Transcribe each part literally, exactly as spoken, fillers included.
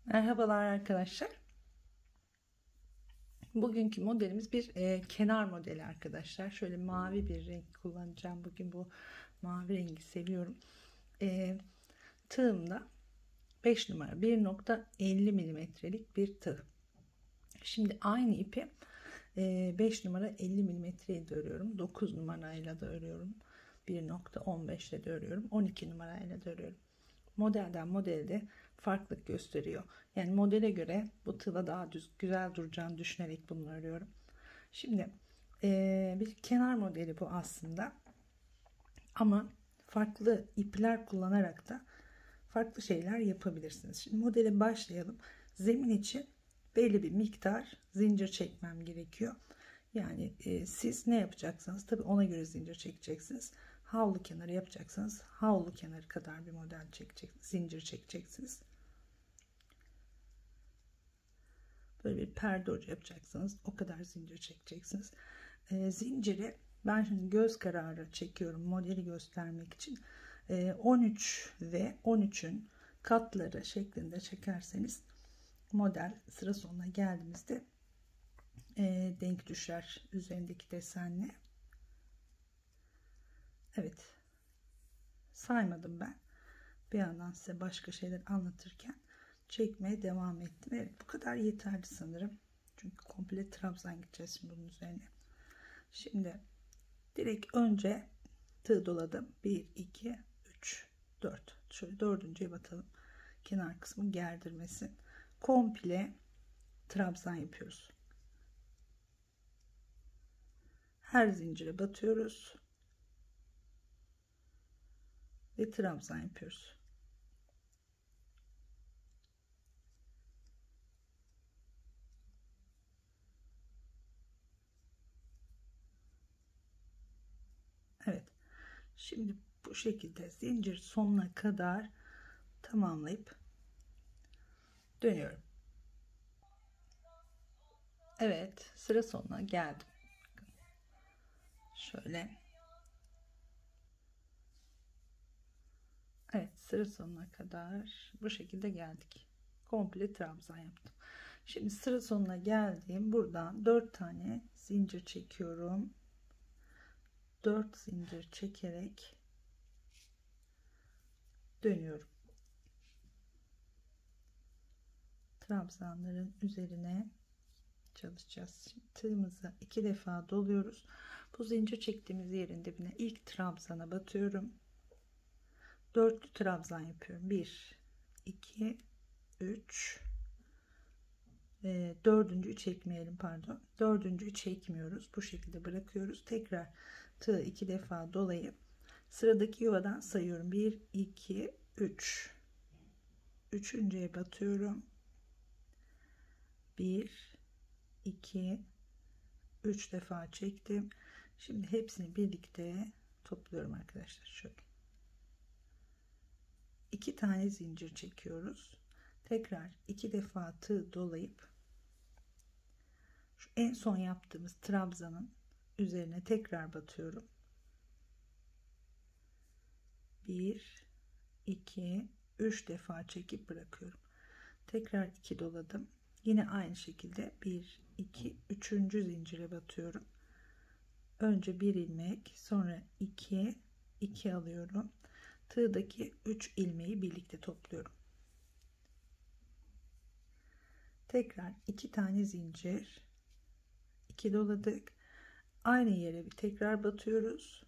Merhabalar arkadaşlar. Bugünkü modelimiz bir e, kenar modeli arkadaşlar. Şöyle mavi bir renk kullanacağım. Bugün bu mavi rengi seviyorum. E, tığımda beş numara bir nokta elli milimetrelik bir tığ. Şimdi aynı ipi e, beş numara elli milimetreye de örüyorum. dokuz numarayla da örüyorum. bir nokta on beş ile de örüyorum. on iki numarayla da örüyorum. Modelden modelde farklılık gösteriyor. Yani modele göre bu tığla daha düz, güzel duracağını düşünerek bunu örüyorum. Şimdi e, bir kenar modeli bu aslında. Ama farklı ipler kullanarak da farklı şeyler yapabilirsiniz. Şimdi modele başlayalım. Zemin için belli bir miktar zincir çekmem gerekiyor. Yani e, siz ne yapacaksınız? Tabii ona göre zincir çekeceksiniz. Havlu kenarı yapacaksanız havlu kenarı kadar bir model çekecek, zincir çekeceksiniz. Böyle bir perde ucu yapacaksanız o kadar zincir çekeceksiniz. E, zinciri ben şimdi göz kararı çekiyorum modeli göstermek için. E, on üç ve on üçün katları şeklinde çekerseniz model sıra sonuna geldiğimizde e, denk düşer üzerindeki desenle. Evet, saymadım ben. Bir yandan size başka şeyler anlatırken çekmeye devam ettim. Evet, bu kadar yeterli sanırım. Çünkü komple trabzan gideceğiz şimdi bunun üzerine. Şimdi direkt önce tığ doladım. bir, iki, üç, dört. Şöyle dördüncüye batalım. Kenar kısmı gerdirmesin. Komple trabzan yapıyoruz. Her zincire batıyoruz. Ve trabzan yapıyoruz. Evet. Şimdi bu şekilde zincir sonuna kadar tamamlayıp dönüyorum. Evet, sıra sonuna geldim. Şöyle. Evet, sıra sonuna kadar bu şekilde geldik. Komple trabzan yaptım. Şimdi sıra sonuna geldim. Buradan dört tane zincir çekiyorum. dört zincir çekerek dönüyorum. Trabzanların üzerine çalışacağız. Şimdi tığımızı iki defa doluyoruz. Bu zincir çektiğimiz yerin dibine ilk trabzana batıyorum. Dörtlü trabzan yapıyorum. bir, iki, üç, e, dördüncüyü çekmeyelim, pardon. Dördüncüyü çekmiyoruz. Bu şekilde bırakıyoruz. Tekrar tığı iki defa dolayıp sıradaki yuvadan sayıyorum. bir, iki, üç. Üçüncüye batıyorum. bir, iki, üç defa çektim. Şimdi hepsini birlikte topluyorum arkadaşlar. Şöyle. iki tane zincir çekiyoruz. Tekrar iki defa tığ dolayıp şu en son yaptığımız trabzanın üzerine tekrar batıyorum. bir, iki, üç defa çekip bırakıyorum. Tekrar iki doladım. Yine aynı şekilde bir, iki, üçüncü zincire batıyorum. Önce bir ilmek, sonra iki, iki alıyorum. Tığdaki üç ilmeği birlikte topluyorum. Tekrar iki tane zincir, iki doladık. Aynı yere bir tekrar batıyoruz.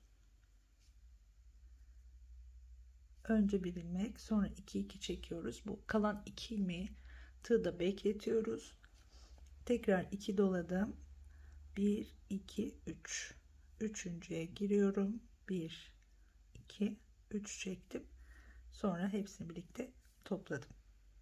Önce bir ilmek, sonra iki iki çekiyoruz. Bu kalan iki ilmeği tığda bekletiyoruz. Tekrar iki doladım. bir, iki, üç. Üçüncüye giriyorum. bir, iki, üç çektim. Sonra hepsini birlikte topladım.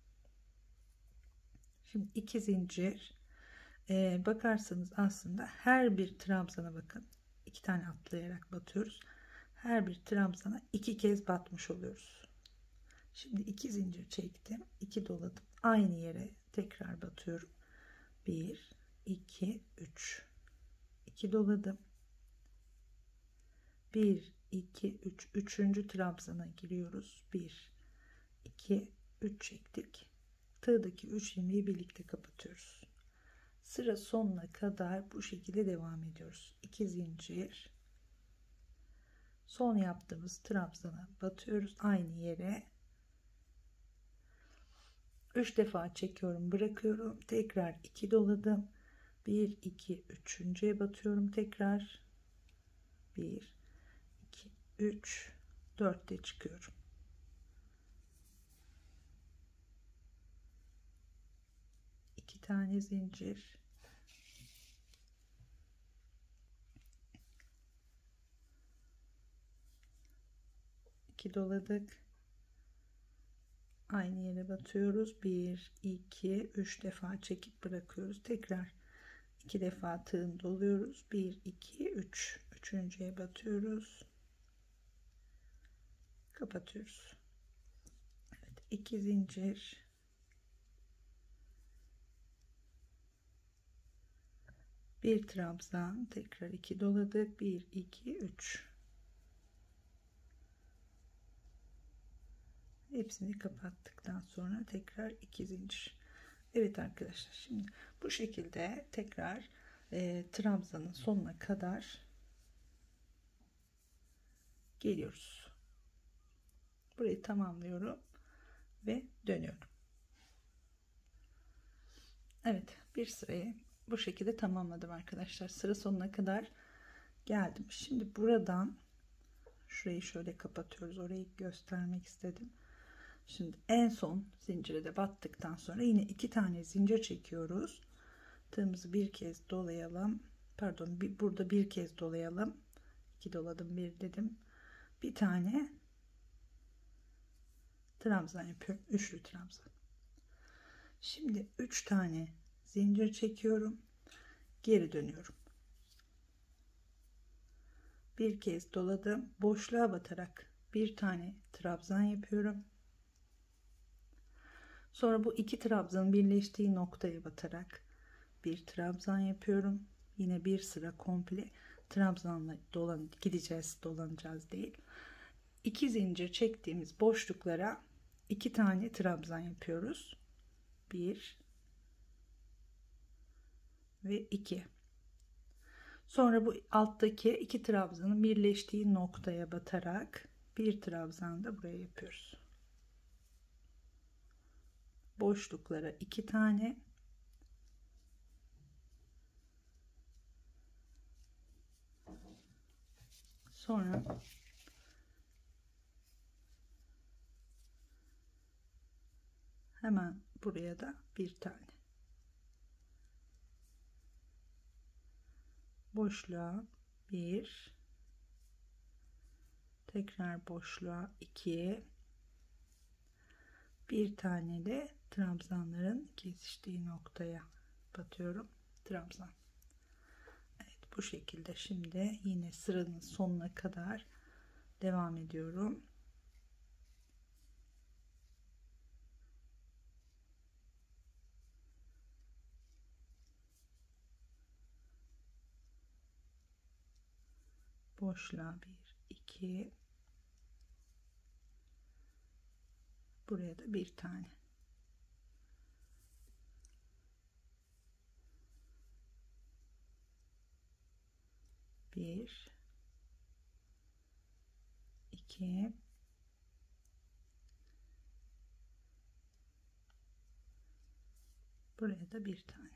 Şimdi iki zincir. Ee, bakarsanız aslında her bir trabzana bakın. iki tane atlayarak batıyoruz. Her bir trabzana iki kez batmış oluyoruz. Şimdi iki zincir çektim. iki doladım. Aynı yere tekrar batıyorum. bir, iki, üç. iki doladım. bir, iki, üç. Üçüncü trabzana giriyoruz. bir, iki, üç çektik. tığdaki üç ilmeği birlikte kapatıyoruz. Sıra sonuna kadar bu şekilde devam ediyoruz. iki zincir, son yaptığımız trabzana batıyoruz aynı yere. üç defa çekiyorum, bırakıyorum, tekrar iki doladım, bir iki üçüncüye batıyorum, tekrar bir iki üç dörtte çıkıyorum. iki tane zincir, iki doladık, aynı yere batıyoruz, bir iki üç defa çekip bırakıyoruz, tekrar iki defa tığın doluyoruz, bir iki üç üçüncüye batıyoruz, kapatıyoruz. Evet, iki zincir, bir trabzan, tekrar iki doladık, bir iki üç, hepsini kapattıktan sonra tekrar iki zincir. Evet arkadaşlar, şimdi bu şekilde tekrar e, trabzanın sonuna kadar geliyoruz. Burayı tamamlıyorum ve dönüyorum. Evet, bir sırayı bu şekilde tamamladım arkadaşlar. Sıra sonuna kadar geldim. Şimdi buradan şurayı şöyle kapatıyoruz. Orayı göstermek istedim. Şimdi en son zincire de battıktan sonra yine iki tane zincir çekiyoruz. Tığımızı bir kez dolayalım. Pardon, bir, burada bir kez dolayalım. iki doladım, bir dedim. Bir tane trabzan yapıyorum. Üçlü trabzan. Şimdi üç tane zincir çekiyorum. Geri dönüyorum. Bir kez doladım. Boşluğa batarak bir tane trabzan yapıyorum. Sonra bu iki trabzanın birleştiği noktaya batarak bir trabzan yapıyorum. Yine bir sıra komple trabzanla dolan gideceğiz, dolanacağız değil. İki zincir çektiğimiz boşluklara iki tane trabzan yapıyoruz. Bir ve iki. Sonra bu alttaki iki trabzanın birleştiği noktaya batarak bir trabzan da buraya yapıyoruz. Boşluklara iki tane, sonra hemen buraya da bir tane, boşluğa bir, tekrar boşluğa iki, bir tane de trabzanların kesiştiği noktaya batıyorum, trabzan. Evet, bu şekilde şimdi yine sıranın sonuna kadar devam ediyorum. Boşluğa bir iki, buraya da bir tane, bir iki, buraya da bir tane.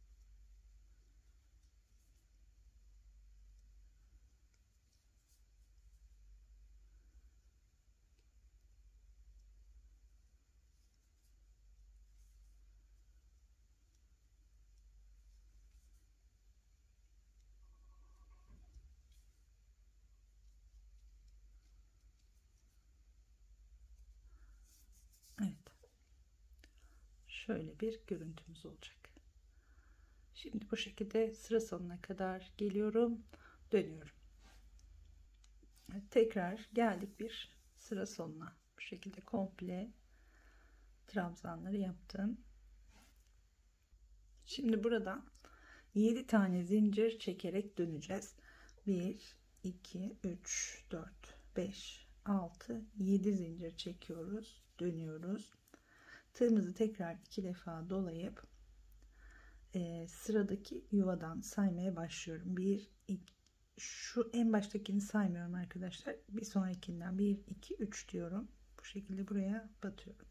Evet, şöyle bir görüntümüz olacak. Şimdi bu şekilde sıra sonuna kadar geliyorum, dönüyorum. Evet, tekrar geldik bir sıra sonuna. Bu şekilde komple trabzanları yaptım. Şimdi burada yedi tane zincir çekerek döneceğiz. bir iki üç dört beş altı yedi zincir çekiyoruz, dönüyoruz. Tığımızı tekrar iki defa dolayıp e, sıradaki yuvadan saymaya başlıyorum. bir iki, şu en baştakini saymıyorum arkadaşlar. Bir sonrakinden bir iki üç diyorum. Bu şekilde buraya batıyorum.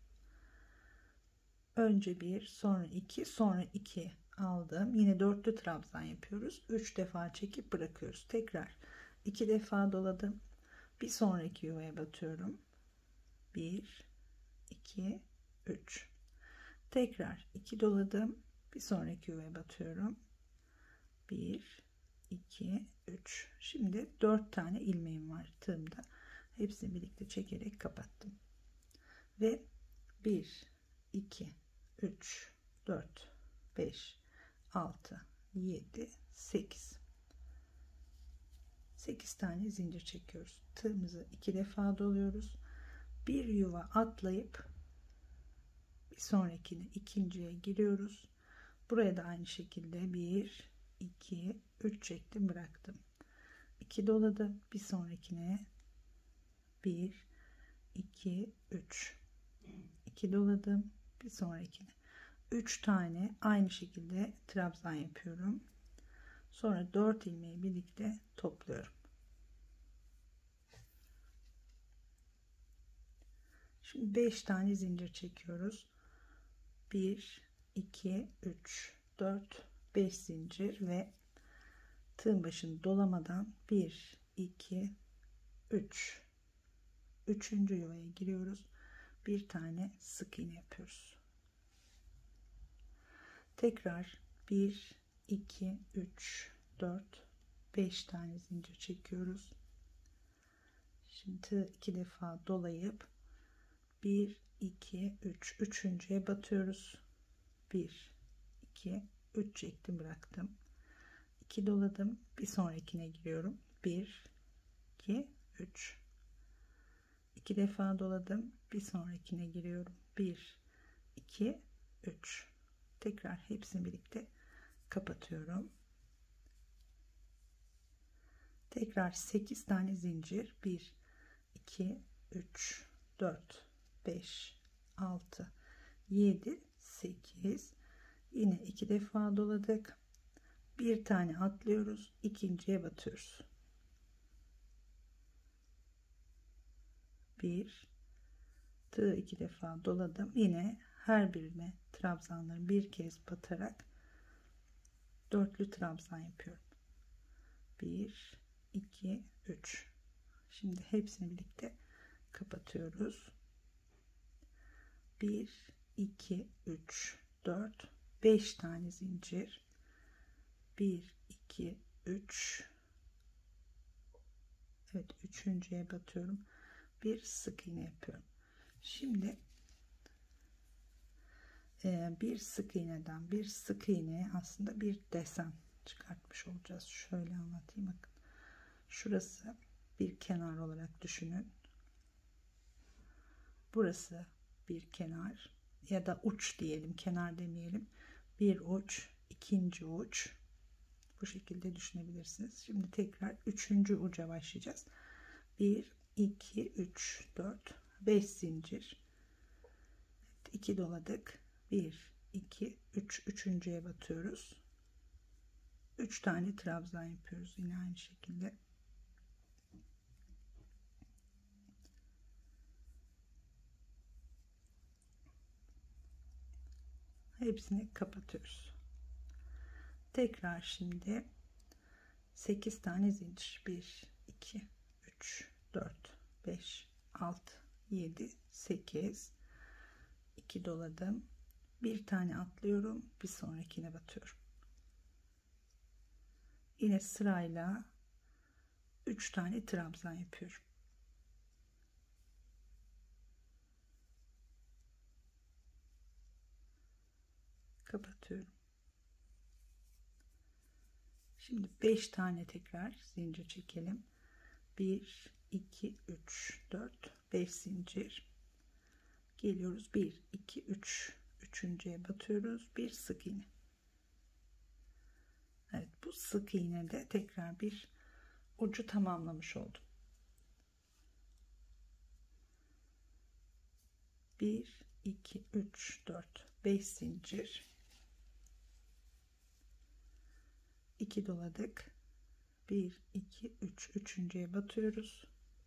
Önce bir, sonra iki, sonra iki aldım. Yine dörtlü trabzan yapıyoruz. üç defa çekip bırakıyoruz. Tekrar iki defa doladım. Bir sonraki yuvaya batıyorum. bir iki üç. Tekrar iki doladım. Bir sonraki yuvaya batıyorum. bir iki üç. Şimdi dört tane ilmeğim var tığımda. Hepsini birlikte çekerek kapattım. Ve bir iki üç dört beş altı yedi sekiz. sekiz tane zincir çekiyoruz. Tığımızı iki defa doluyoruz. Bir yuva atlayıp bir sonrakine ikinciye giriyoruz. Buraya da aynı şekilde bir iki üç çektim, bıraktım. iki doladım. Bir sonrakine bir iki üç. iki doladım. Bir sonrakine üç tane aynı şekilde trabzan yapıyorum. Sonra dört ilmeği birlikte topluyorum. Şimdi beş tane zincir çekiyoruz. bir iki üç dört beş zincir ve tığın başını dolamadan bir iki üç, üçüncü yuvaya giriyoruz. Bir tane sık iğne yapıyoruz. Tekrar bir iki üç dört beş tane zincir çekiyoruz. Şimdi iki defa dolayıp bir iki üç, üçüncüye batıyoruz. bir iki üç çektim, bıraktım. iki doladım. Bir sonrakine giriyorum. bir iki üç. iki defa doladım. Bir sonrakine giriyorum. bir iki üç. Tekrar hepsini birlikte kapatıyorum. Tekrar sekiz tane zincir. bir iki üç dört beş altı yedi sekiz. Yine iki defa doladık. Bir tane atlıyoruz. İkinciye batıyoruz. bir, tığ iki defa doladım. Yine her birine trabzanları bir kez batarak dörtlü trabzan yapıyorum. bir iki üç. Şimdi hepsini birlikte kapatıyoruz. bir iki üç dört beş tane zincir. bir iki üç. Evet, üçüncüye batıyorum. Bir sık iğne yapıyorum. Şimdi e, bir sık iğneden bir sık iğneye aslında bir desen çıkartmış olacağız. Şöyle anlatayım, bakın. Şurası bir kenar olarak düşünün. Burası bir kenar ya da uç diyelim, kenar demeyelim. Bir uç, ikinci uç. Bu şekilde düşünebilirsiniz. Şimdi tekrar üçüncü uca başlayacağız. bir iki üç dört beş zincir. iki doladık. bir iki üç, üçüncüye batıyoruz. üç tane trabzan yapıyoruz yine aynı şekilde. Hepsini kapatıyoruz. Tekrar şimdi sekiz tane zincir. bir iki üç dört beş altı yedi sekiz. iki doladım. Bir tane atlıyorum. Bir sonrakine batıyorum. Yine sırayla üç tane trabzan yapıyorum. Kapatıyorum. Şimdi beş tane tekrar zincir çekelim. bir iki üç dört beş zincir. Geliyoruz. bir iki üç, üçüncüye batıyoruz. Bir sık iğne. Evet, bu sık iğnede tekrar bir ucu tamamlamış oldum. bir iki üç dört beş zincir, iki doladık, bir iki üç, üçüncüye batıyoruz,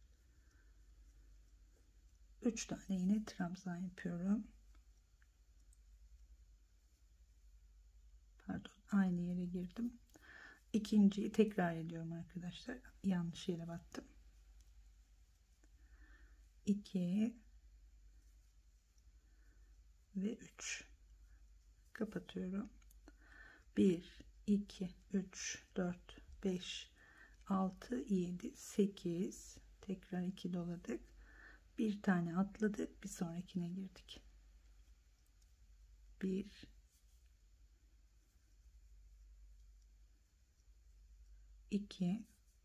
üç tane yine trabzan yapıyorum. Pardon, aynı yere girdim. İkinciyi tekrar ediyorum arkadaşlar, yanlış yere battım. iki ve üç, kapatıyorum. bir iki üç dört beş altı yedi sekiz, tekrar iki doladık, bir tane atladık, bir sonrakine girdik. bir iki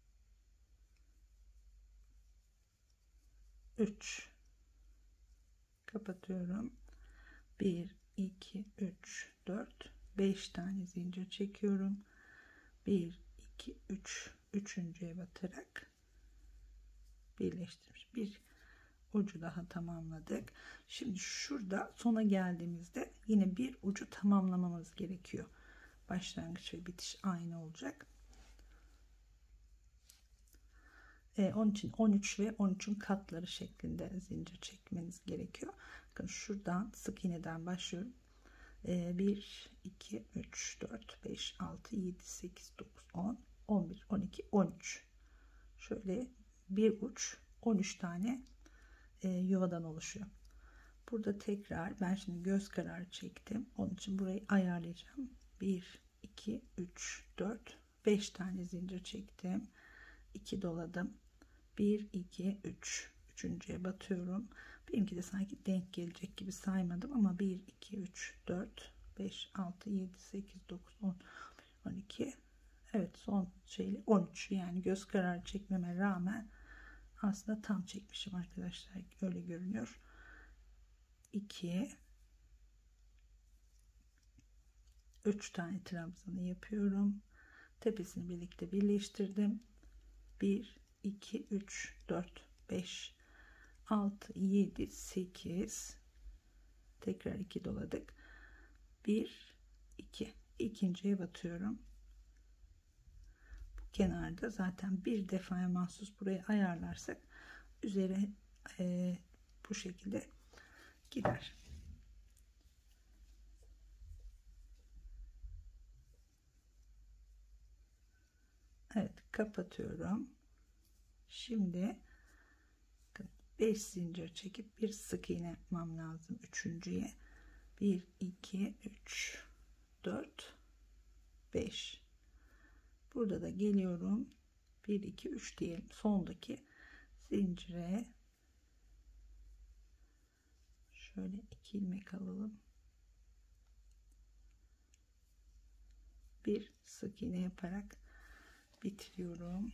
üç, kapatıyorum. bir iki üç dört beş tane zincir çekiyorum. bir iki üç, üçüncüye batarak birleştirmiş. Bir ucu daha tamamladık. Şimdi şurada sona geldiğimizde yine bir ucu tamamlamamız gerekiyor. Başlangıç ve bitiş aynı olacak. Ee, onun için on üç ve on üçün katları şeklinde zincir çekmeniz gerekiyor. Bakın şuradan sık iğneden başlıyorum. Ee, bir iki üç dört beş altı yedi sekiz dokuz on on bir on iki on üç, şöyle bir uç on üç tane e, yuvadan oluşuyor. Burada tekrar ben şimdi göz kararı çektim. Onun için burayı ayarlayacağım. bir iki üç dört beş tane zincir çektim. iki doladım. bir iki üç, üçüncüye batıyorum. Benimki de sanki denk gelecek gibi saymadım ama bir iki üç dört beş altı yedi sekiz dokuz on on iki, evet son şeyli on üç, yani göz kararı çekmeme rağmen aslında tam çekmişim arkadaşlar, öyle görünüyor. iki üç tane trabzanı yapıyorum, tepesini birlikte birleştirdim. bir iki üç dört beş altı yedi sekiz, tekrar iki doladık, bir iki, ikinciye batıyorum. Bu kenarda zaten bir defaya mahsus burayı ayarlarsak üzeri e, bu şekilde gider. Evet, kapatıyorum. Şimdi beş zincir çekip bir sık iğne yapmam lazım üçüncüye. bir iki üç dört beş, burada da geliyorum, bir iki üç diyelim, sondaki zincire şöyle iki ilmek alalım, bir sık iğne yaparak bitiriyorum.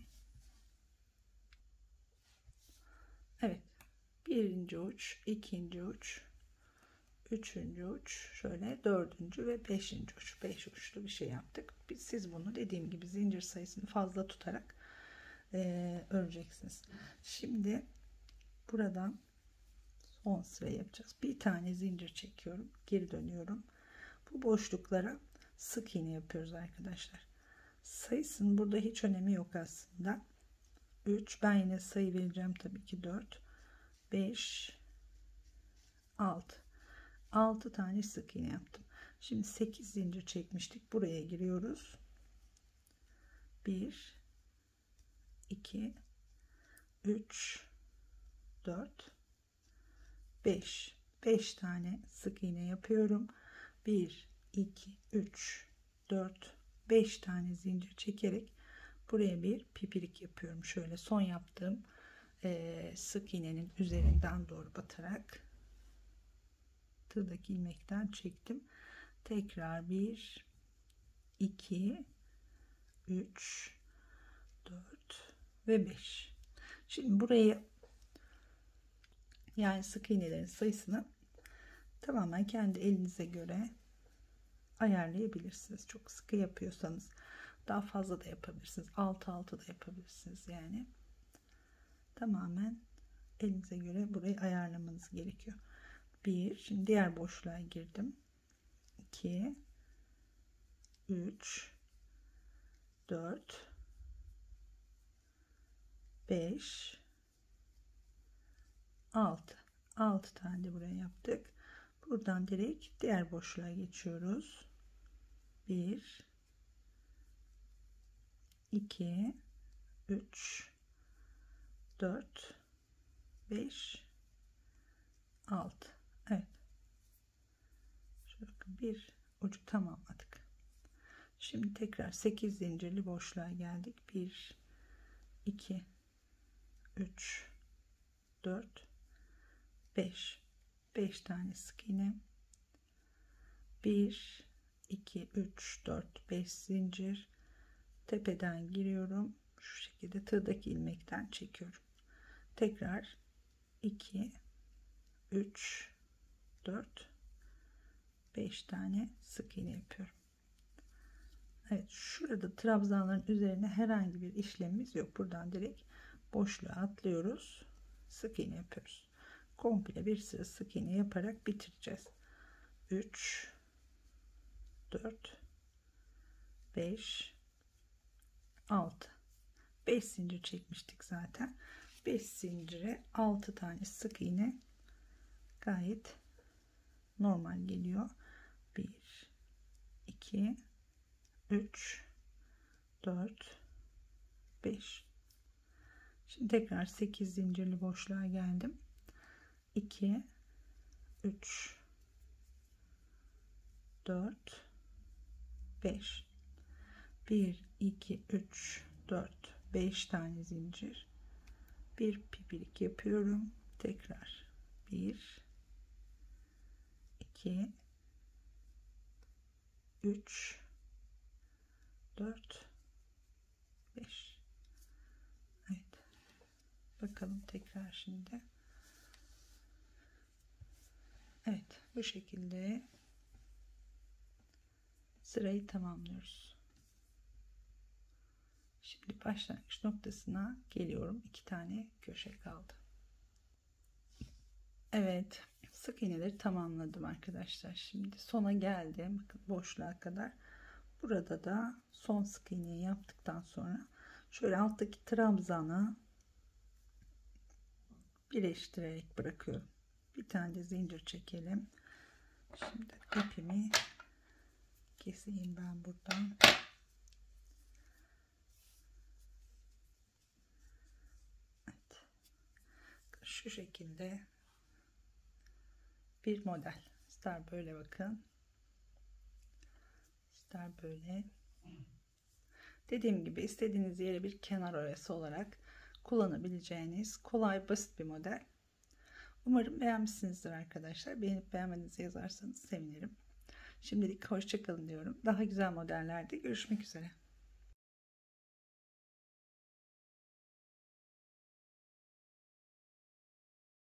Evet, birinci uç, ikinci uç, üçüncü uç, şöyle dördüncü ve beşinci uç, beş uçlu bir şey yaptık. Biz, siz bunu dediğim gibi zincir sayısını fazla tutarak e, öreceksiniz. Şimdi buradan son sıra yapacağız. Bir tane zincir çekiyorum, geri dönüyorum. Bu boşluklara sık iğne yapıyoruz arkadaşlar. Sayısının burada hiç önemi yok aslında. üç, ben yine sayı vereceğim tabii ki, dört beş altı, altı tane sık iğne yaptım. Şimdi sekiz zincir çekmiştik, buraya giriyoruz. bir iki üç dört beş, beş tane sık iğne yapıyorum. bir iki üç dört beş tane zincir çekerek buraya bir pipirik yapıyorum. Şöyle son yaptığım e, sık iğnenin üzerinden doğru batarak tığdaki ilmekten çektim. Tekrar bir iki üç dört ve beş. Şimdi burayı, yani sık iğnelerin sayısını tamamen kendi elinize göre ayarlayabilirsiniz. Çok sıkı yapıyorsanız daha fazla da yapabilirsiniz. altı altı da yapabilirsiniz. Yani tamamen elinize göre burayı ayarlamanız gerekiyor. bir, şimdi diğer boşluğa girdim. iki, üç, dört, beş, altı. altı tane de buraya yaptık. Buradan direkt diğer boşluğa geçiyoruz. bir, iki, üç, dört, beş, altı. Evet. Şöyle bir ucu tamamladık. Şimdi tekrar sekiz zincirli boşluğa geldik. bir, iki, üç, dört, beş. beş tane sık iğne. bir, iki, üç, dört, beş zincir. Tepeden giriyorum. Şu şekilde tığdaki ilmekten çekiyorum. Tekrar iki, üç, dört, beş tane sık iğne yapıyorum. Evet, şurada trabzanların üzerine herhangi bir işlemimiz yok. Buradan direkt boşluğa atlıyoruz. Sık iğne yapıyoruz. Komple bir sıra sık iğne yaparak bitireceğiz. üç, dört, beş, altı. beş zincir çekmiştik zaten. beş zincire altı tane sık iğne gayet normal geliyor. bir, iki, üç, dört, beş. Şimdi tekrar sekiz zincirli boşluğa geldim. iki, üç, dört, beş. bir, iki, üç, dört, beş tane zincir. Bir pipirik yapıyorum. Tekrar bir, iki, üç, dört, beş. Evet. Bakalım tekrar şimdi. Evet, bu şekilde sırayı tamamlıyoruz. Şimdi başlangıç noktasına geliyorum. İki tane köşe kaldı. Evet, sık iğneleri tamamladım arkadaşlar. Şimdi sona geldim. Bakın boşluğa kadar. Burada da son sık iğneyi yaptıktan sonra şöyle alttaki trabzanı birleştirerek bırakıyorum. Bir tane de zincir çekelim. Şimdi ipimi keseyim ben buradan. Evet. Şu şekilde bir model. İster böyle bakın. İster böyle. Dediğim gibi istediğiniz yere bir kenar oyası olarak kullanabileceğiniz kolay basit bir model. Umarım beğenmişsinizdir arkadaşlar. Beğenip beğenmediğinizi yazarsanız sevinirim. Şimdilik hoşça kalın diyorum. Daha güzel modellerde görüşmek üzere.